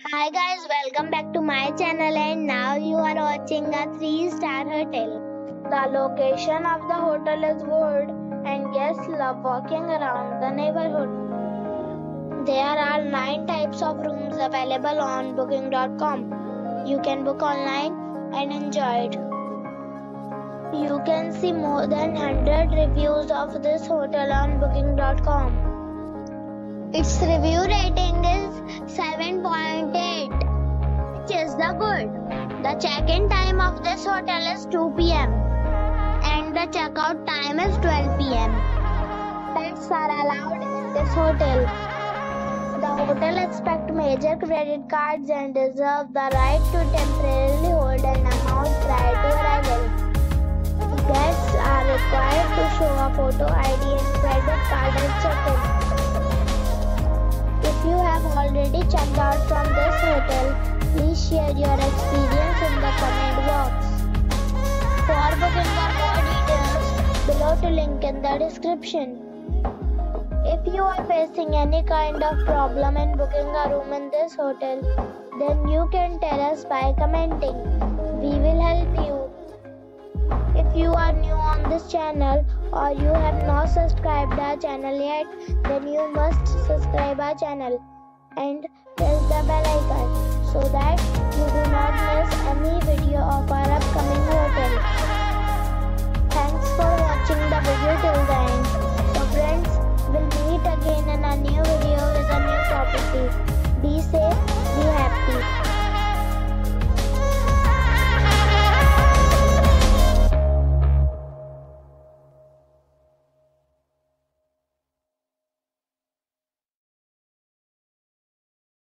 Hi guys, welcome back to my channel and now you are watching a 3-star hotel. The location of the hotel is good and guests love walking around the neighborhood. There are 9 types of rooms available on booking.com. You can book online and enjoy it. You can see more than 100 reviews of this hotel on booking.com. Its review rating is 7.8, which is the good. The check-in time of this hotel is 2 p.m. and the check-out time is 12 p.m. Pets are allowed in this hotel. The hotel accepts major credit cards and reserves the right to temporarily hold an amount prior to arrival. Guests are required to show a photo ID and credit card at check-in. If you have already checked out from this hotel, please share your experience in the comment box. For booking or more details, below to link in the description. If you are facing any kind of problem in booking a room in this hotel, then you can tell us by commenting. We will help you. If you are new on this channel or you have not subscribed our channel yet, then you must subscribe our channel and press the bell icon so that you do not miss any video of our upcoming hotel. Thanks for watching the video till the end. So friends, we'll meet again in a new video with a new topic.